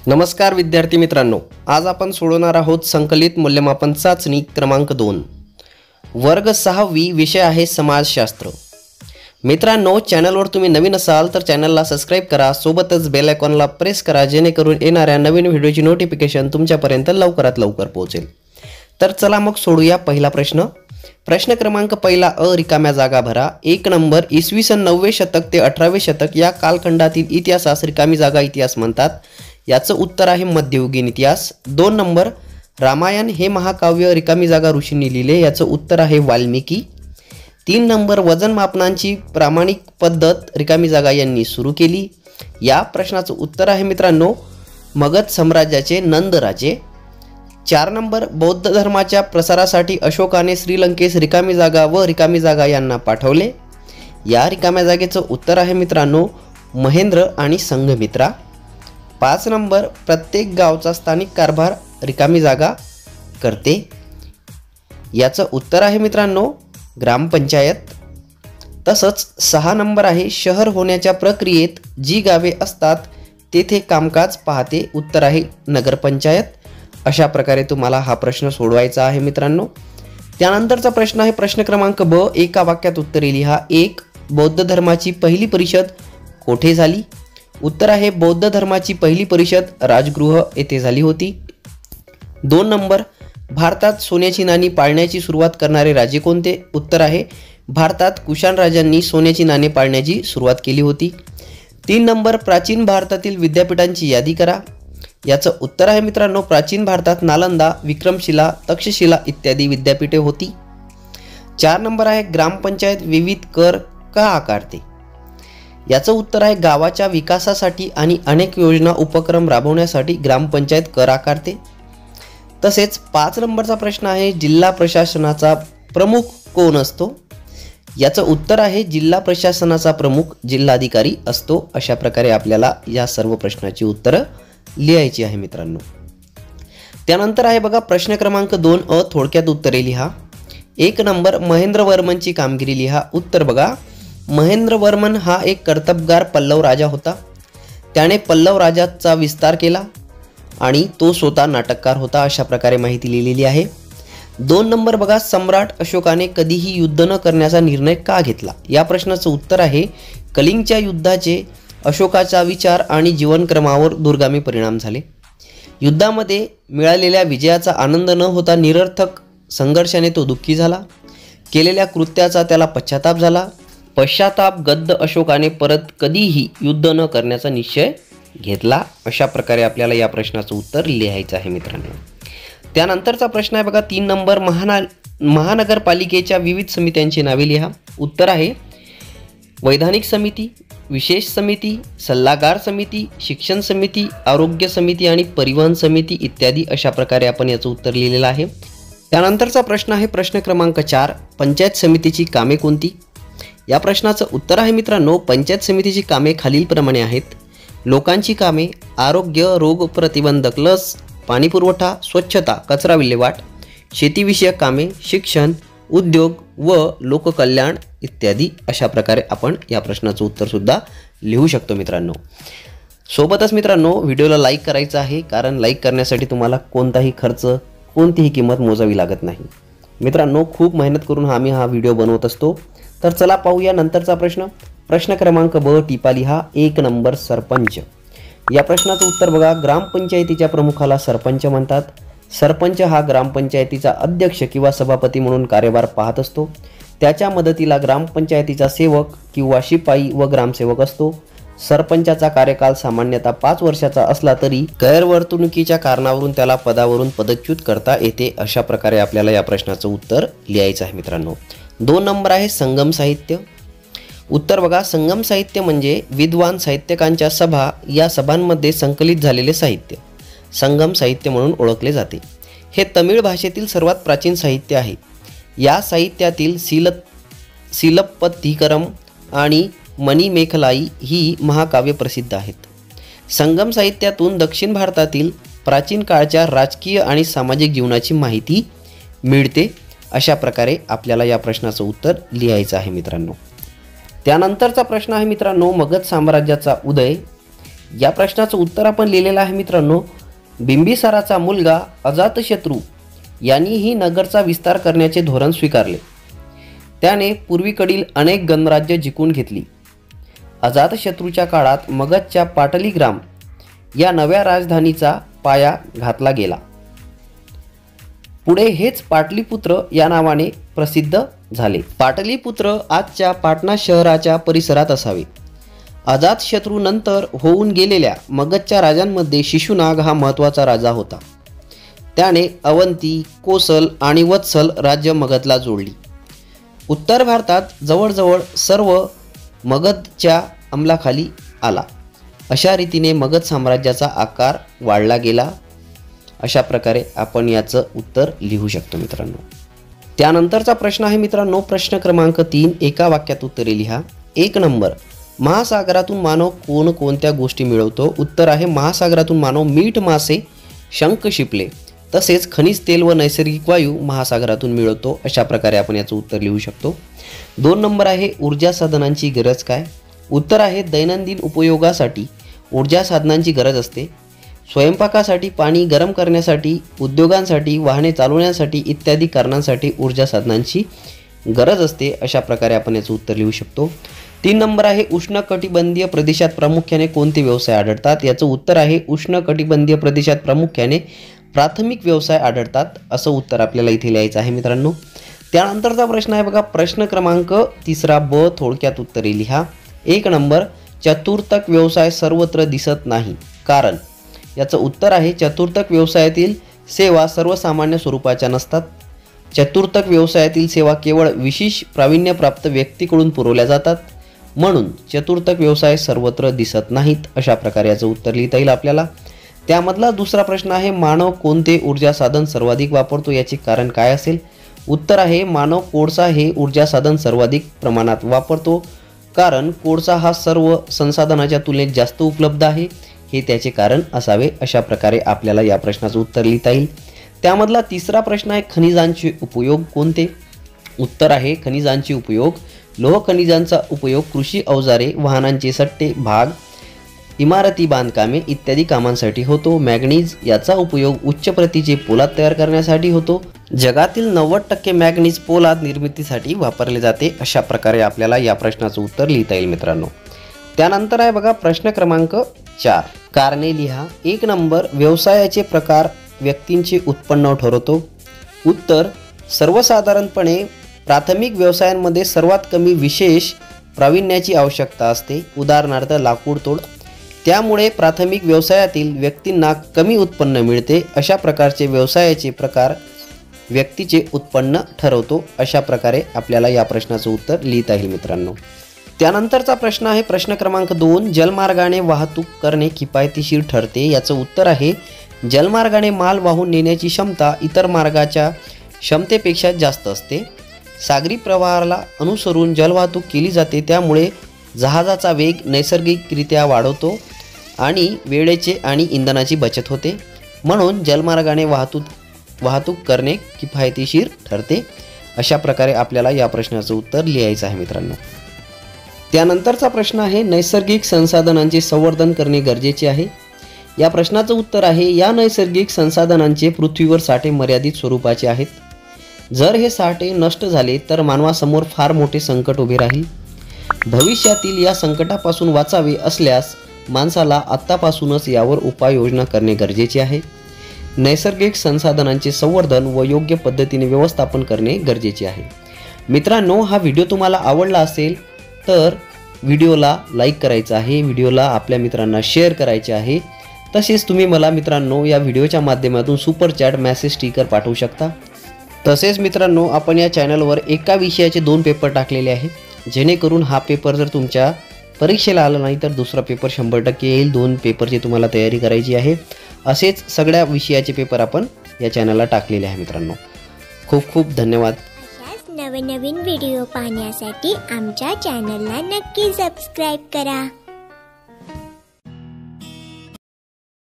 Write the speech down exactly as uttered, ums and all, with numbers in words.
नमस्कार विद्यार्थी मित्रांनो, आज आपण सोडवणार आहोत संकलित मूल्यमापन चाचणी क्रमांक दोन, वर्ग सहावी, विषय आहे समाजशास्त्र। मित्रांनो, चॅनलवर तुम्ही नवीन असाल तर चॅनलला सबस्क्राइब करा, सोबतच बेल आयकॉनला प्रेस करा जेणेकरून येणाऱ्या नवीन व्हिडिओची नोटिफिकेशन तुमच्यापर्यंत लवकरात लवकर पोहोचेल। तर चला मग सोडूया पहिला प्रश्न। प्रश्न क्रमांक पहिला, अ रिकाम्या जागा भरा। एक नंबर, इसवी सन नववे शतक ते अठरावे शतक या कालखंडातील इतिहासास रिकामी जागा इतिहास म्हणतात। याचं उत्तर आहे मध्ययुगीन इतिहास। दोन नंबर, रामायण हे महाकाव्य रिकामी जागा ऋषींनी लिहिले। याचं उत्तर आहे वाल्मिकी। तीन नंबर, वजन मापनांची प्रामाणिक पद्धत रिकामी जागा यांनी सुरू केली। या प्रश्नाचं उत्तर आहे मित्रांनो मगध साम्राज्याचे नंद राजे। चार नंबर, बौद्ध धर्माच्या प्रसारासाठी अशोकाने श्रीलंकेस रिकामी जागा व रिकामी जागा यांना पाठवले। या रिकाम्या जागेचं उत्तर आहे मित्रांनो महेंद्र आणि संघमित्रा। पाच नंबर, प्रत्येक गावचा स्थानिक कारभार रिकामी जागा करते। याचं उत्तर आहे मित्रांनो ग्रामपंचायत। तसंच सहा नंबर आहे, शहर होण्याच्या प्रक्रियेत जी गावे असतात तेथे कामकाज पाहते। उत्तर आहे नगरपंचायत। अशा प्रकारे तुम्हाला हा प्रश्न सोडवायचा आहे मित्रांनो। त्यानंतरचा प्रश्न आहे प्रश्न क्रमांक ब, एका वाक्यात उत्तरे लिहा। एक, बौद्ध धर्माची पहिली परिषद कोठे झाली? उत्तर आहे बौद्ध धर्माची पहिली परिषद राजगृह येथे झाली होती। दोन नंबर, भारतात सोन्याची नाणी पाळण्याची सुरुवात करणारे राजे कोणते? उत्तर आहे भारतात कुशाण राजांनी सोन्याची नाणी पाळण्याची सुरुवात केली होती। तीन नंबर, प्राचीन भारतातील विद्यापीठांची यादी करा। याचं उत्तर आहे मित्रांनो प्राचीन भारतात नालंदा, विक्रमशिला, तक्षशिला इत्यादी विद्यापीठे होती। चार नंबर आहे, ग्रामपंचायत विविध कर का आकारते? याचं उत्तर आहे गावाच्या विकासासाठी आणि अनेक योजना उपक्रम राबवण्यासाठी ग्रामपंचायत कर आकारते। तसेच पाच नंबरचा प्रश्न आहे, जिल्हा प्रशासनाचा प्रमुख कोण असतो? याचं उत्तर आहे जिल्हा प्रशासनाचा प्रमुख जिल्हाधिकारी असतो। अशा प्रकारे आपल्याला या सर्व प्रश्नाची उत्तरं लिहायची आहे मित्रांनो। त्यानंतर आहे बघा प्रश्न क्रमांक दोन, अ थोडक्यात उत्तरे लिहा। एक नंबर, महेंद्रवर्मनची कामगिरी लिहा। उत्तर बघा, महेंद्रवर्मन हा एक कर्तबगार पल्लव राजा होता। त्याने पल्लव राजाचा विस्तार केला आणि तो स्वतः नाटककार होता। अशा प्रकारे माहिती लिहिलेली आहे। दोन नंबर बघा, सम्राट अशोकाने कधीही युद्ध न करण्याचा निर्णय का घेतला? या प्रश्नाचं उत्तर आहे कलिंगच्या युद्धाचे अशोकाचा विचार आणि जीवनक्रमावर दूरगामी परिणाम झाले। युद्धामध्ये मिळालेल्या विजयाचा आनंद न होता निरर्थक संघर्षाने तो दुःखी झाला। केलेल्या कृत्याचा त्याला पश्चाताप झाला। पश्चाताप गद्द अशोकाने परत कधीही युद्ध न करण्याचा निश्चय घेतला। अशा प्रकारे आपल्याला या प्रश्नाचं उत्तर लिहायचं आहे मित्रांनो। त्यानंतरचा प्रश्न आहे बघा तीन नंबर, महाना महानगरपालिकेच्या विविध समित्यांची नावे लिहा। उत्तर आहे वैधानिक समिती, विशेष समिती, सल्लागार समिती, शिक्षण समिती, आरोग्य समिती आणि परिवहन समिती इत्यादी। अशा प्रकारे आपण याचं उत्तर लिहिलेलं आहे। त्यानंतरचा प्रश्न आहे प्रश्न क्रमांक चार, पंचायत समितीची कामे कोणती? या प्रश्नाचं उत्तर आहे मित्रांनो पंचायत समितीची कामे खालीलप्रमाणे आहेत। लोकांची कामे, आरोग्य, रोग प्रतिबंधक लस, पाणीपुरवठा, स्वच्छता, कचरा विल्हेवाट, शेतीविषयक कामे, शिक्षण, उद्योग व लोककल्याण इत्यादी। अशा प्रकारे आपण या प्रश्नाचं उत्तर सुद्धा लिहू शकतो मित्रांनो। सोबतच मित्रांनो व्हिडिओला लाईक करायचं आहे, कारण लाईक करण्यासाठी तुम्हाला कोणताही खर्च, कोणतीही किंमत मोजावी लागत नाही मित्रांनो। खूप मेहनत करून आम्ही हा व्हिडिओ बनवत असतो। तर चला पाहूया नंतरचा प्रश्न। प्रश्न क्रमांक ब, टिपा लिहा। एक नंबर, सरपंच। या प्रश्नाचं उत्तर बघा, ग्रामपंचायतीच्या प्रमुखाला सरपंच म्हणतात। सरपंच हा ग्रामपंचायतीचा अध्यक्ष किंवा सभापती म्हणून कार्यभार पाहत असतो। त्याच्या मदतीला ग्रामपंचायतीचा सेवक किंवा शिपाई व ग्रामसेवक असतो। सरपंचाचा कार्यकाल सामान्यतः पाच वर्षाचा असला तरी गैरवर्तणुकीच्या कारणावरून त्याला पदावरून पदच्युत करता येते। अशा प्रकारे आपल्याला या प्रश्नाचं उत्तर लिहायचं आहे मित्रांनो। दोन नंबर आहे संगम साहित्य। उत्तर बघा, संगम साहित्य म्हणजे विद्वान साहित्यकांच्या सभा, या सभांमध्ये संकलित झालेले साहित्य संगम साहित्य म्हणून ओळखले जाते। हे तमिळ भाषेतील सर्वात प्राचीन साहित्य आहे। या साहित्यातील सील सीलप्पथीकरम आणि मणिमेखलाई ही महाकाव्य प्रसिद्ध आहेत। संगम साहित्यातून दक्षिण भारतातील प्राचीन काळच्या राजकीय आणि सामाजिक जीवनाची माहिती मिळते। अशा प्रकारे आपल्याला या प्रश्नाचं उत्तर लिहायचं आहे मित्रांनो। त्यानंतरचा प्रश्न आहे मित्रांनो, मगध साम्राज्याचा उदय। या प्रश्नाचं उत्तर आपण लिहिलेलं आहे मित्रांनो, बिंबिसाराचा मुलगा अजातशत्रू यांनीही नगरचा विस्तार करण्याचे धोरण स्वीकारले. त्याने पूर्वीकडील अनेक गणराज्य जिंकून घेतली. अजातशत्रूच्या काळात मगधच्या पाटलीग्राम या नव्या राजधानीचा पाया घातला गेला. पुढे हेच पाटलीपुत्र या नावाने प्रसिद्ध झाले. पाटलीपुत्र आजच्या पाटणा शहराच्या परिसरात असावे. अजातशत्रू नंतर होऊन गेलेल्या मगधच्या राजांमध्ये शिशुनाग हा महत्त्वाचा राजा होता. त्याने अवंती, कोसल आणि वत्सल राज्य मगधला जोडली. उत्तर भारतात जवळजवळ सर्व मगधच्या अंमलाखाली आला. अशा रीतीने मगध साम्राज्याचा आकार वाढला गेला. अशा प्रकारे आपण याचं उत्तर लिहू शकतो मित्रांनो. त्यानंतरचा प्रश्न आहे मित्रांनो, प्रश्न क्रमांक तीन. एका वाक्यात उत्तरे लिहा. एक नंबर, महासागरातून मानव कोणकोणत्या गोष्टी मिळवतो? उत्तर आहे महासागरातून मानव मीठ, मासे, शंख, शिपले तसेच खनिज तेल व नैसर्गिक वायू महासागरातून मिळवतो. अशा प्रकारे आपण याचं उत्तर लिहू शकतो. दोन नंबर आहे, ऊर्जा साधनांची गरज काय? उत्तर आहे दैनंदिन उपयोगासाठी ऊर्जा साधनांची गरज असते. स्वयंपाकासाठी, पाणी गरम करण्यासाठी, उद्योगांसाठी, वाहने चालवण्यासाठी इत्यादी कारणांसाठी ऊर्जा साधनांची गरज असते. अशा प्रकारे आपण याचं उत्तर लिहू शकतो. तीन नंबर आहे, उष्णकटिबंधीय प्रदेशात प्रामुख्याने कोणते व्यवसाय आढळतात? याचं उत्तर आहे उष्णकटिबंधीय प्रदेशात प्रामुख्याने प्राथमिक व्यवसाय आढळतात. असं उत्तर आपल्याला इथे लिहायचं आहे मित्रांनो. त्यानंतरचा प्रश्न आहे बघा, प्रश्न क्रमांक तिसरा ब. थोडक्यात उत्तरे लिहा. एक नंबर, चतुर्थक व्यवसाय सर्वत्र दिसत नाही, कारण? याचं उत्तर आहे चतुर्थक व्यवसायातील सेवा सर्वसामान्य स्वरूपाच्या नसतात. चतुर्थक व्यवसायातील सेवा केवळ विशेष प्रावीण्यप्राप्त व्यक्तीकडून पुरवल्या जातात, म्हणून चतुर्थक व्यवसाय सर्वत्र दिसत नाहीत. अशा प्रकारे याचं उत्तर लिहिता येईल आपल्याला. त्यामधला दुसरा प्रश्न आहे, मानव कोणते ऊर्जा साधन सर्वाधिक वापरतो? याचे कारण काय असेल? उत्तर आहे मानव कोळसा हे ऊर्जा साधन सर्वाधिक प्रमाणात वापरतो, कारण कोळसा हा सर्व संसाधनाच्या तुलनेत जास्त उपलब्ध आहे, हे त्याचे कारण असावे. अशा प्रकारे आपल्याला या प्रश्नाचं उत्तर लिहिता येईल. त्यामधला तिसरा प्रश्न आहे, खनिजांचे उपयोग कोणते? उत्तर आहे खनिजांचे उपयोग लोह खनिजांचा उपयोग कृषी अवजारे, वाहनांचे सट्टे, भाग, इमारती बांधकामे इत्यादी कामांसाठी होतो. मॅग्नीज याचा उपयोग उच्च प्रतीचे पोलाद तयार करण्यासाठी होतो. जगातील नव्वद टक्के मॅग्नीज पोलाद निर्मितीसाठी वापरले जाते. अशा प्रकारे आपल्याला या प्रश्नाचं उत्तर लिहिता येईल मित्रांनो. त्यानंतर आहे बघा प्रश्न क्रमांक चार. कारणे लिहा. एक नंबर, व्यवसायाचे प्रकार व्यक्तींचे उत्पन्न ठरवतो. उत्तर, सर्वसाधारणपणे प्राथमिक व्यवसायांमध्ये सर्वात कमी विशेष प्रावीण्याची आवश्यकता असते, उदाहरणार्थ लाकूड तोड. त्यामुळे प्राथमिक व्यवसायातील व्यक्तींना कमी उत्पन्न मिळते. अशा प्रकारचे व्यवसायाचे प्रकार व्यक्तीचे उत्पन्न ठरवतो. अशा प्रकारे आपल्याला या प्रश्नाचं उत्तर लिहिता येईल मित्रांनो. त्यानंतरचा प्रश्न आहे प्रश्न क्रमांक दोन. जलमार्गाने वाहतूक करणे किफायतशीर ठरते. याचं उत्तर आहे जलमार्गाने माल वाहून नेण्याची क्षमता इतर मार्गाच्या क्षमतेपेक्षा जास्त असते. सागरी प्रवाहाला अनुसरून जलवाहतूक केली जाते, त्यामुळे जहाजाचा वेग नैसर्गिकरित्या वाढवतो आणि वेळेचे आणि इंधनाची बचत होते, म्हणून जलमार्गाने वाहतूक वाहतूक करणे किफायतशीर ठरते. अशा प्रकारे आपल्याला या प्रश्नाचं उत्तर लिहायचं आहे मित्रांनो. त्यानंतरचा प्रश्न आहे, नैसर्गिक संसाधनांचे संवर्धन करणे गरजेचे आहे. या प्रश्नाचं उत्तर आहे, या नैसर्गिक संसाधनांचे पृथ्वीवर साठे मर्यादित स्वरूपाचे आहेत. जर हे साठे नष्ट झाले तर मानवासमोर फार मोठे संकट उभे राहील. भविष्यातील या संकटापासून वाचावे असल्यास माणसाला आत्तापासूनच यावर उपाययोजना करणे गरजेचे आहे. नैसर्गिक संसाधनांचे संवर्धन व योग्य पद्धतीने व्यवस्थापन करणे गरजेचे आहे. मित्रांनो, हा व्हिडिओ तुम्हाला आवडला असेल तर व्हिडिओला लाईक करायचं आहे, व्हिडिओला आपल्या मित्रांना शेअर करायचे आहे. तसेच तुम्ही मला मित्रांनो या व्हिडिओच्या माध्यमातून सुपर चॅट मेसेज स्टिकर पाठवू शकता. तसेच मित्रांनो, आपण या चॅनलवर एका विषयाचे दोन पेपर टाकलेले आहेत, जेणेकरून हा पेपर जर तुमच्या परीक्षेला आला नाही तर दुसरा पेपर शंभर टक्के येईल. दोन पेपरची तुम्हाला तयारी करायची आहे. असेच सगळ्या विषयाचे पेपर आपण या चॅनलला टाकलेले आहे मित्रांनो. खूप खूप धन्यवाद. अशाच नवनवीन व्हिडिओ पाहण्यासाठी आमच्या चॅनलला नक्की सबस्क्राईब करा.